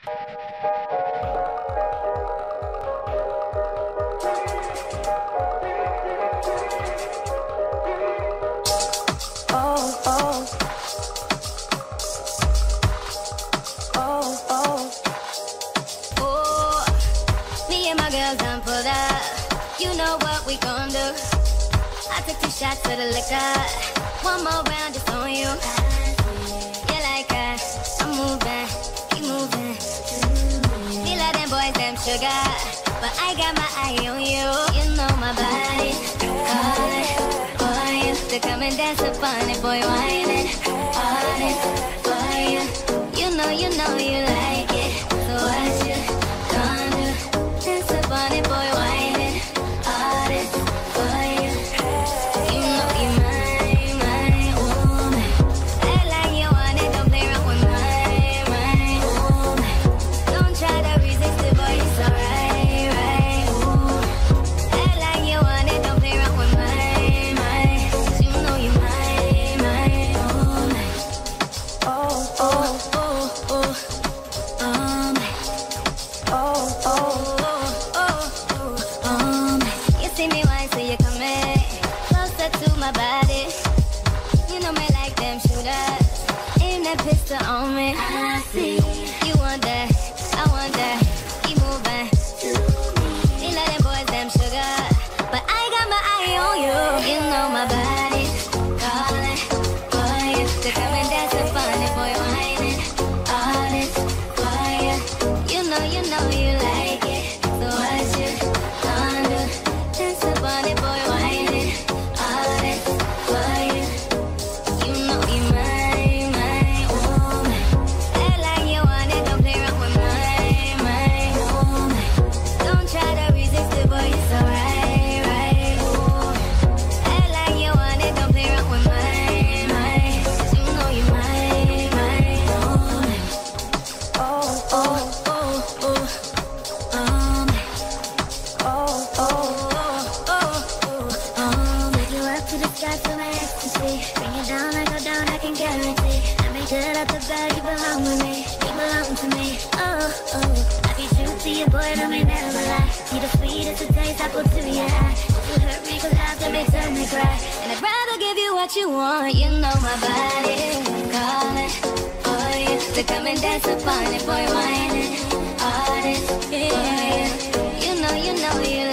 Shots of the liquor, one more round just on you. You like that? I'm moving, keep moving. Feel like them boys, them sugar, but I got my eye on you. You know my body calling for you to come and dance upon it, boy, whining on it for you. You know you like it, so what you gonna do? Dance upon it, boy, whining on it for you. On me, I see you want that, I want that. Keep moving, feel like them boys, them sugar, but I got my eye on you. You know my body calling for you to come and dance upon it, boy, whining all this for you. You know you like it, so what you gonna do? Dance upon it, boy, whining all this for you. You know you mine. Apple to your eye. You hurt me cause after me turn me cry. And I'd rather give you what you want. You know my body calling for you to come and dance upon it, boy, whining all this for you. You know you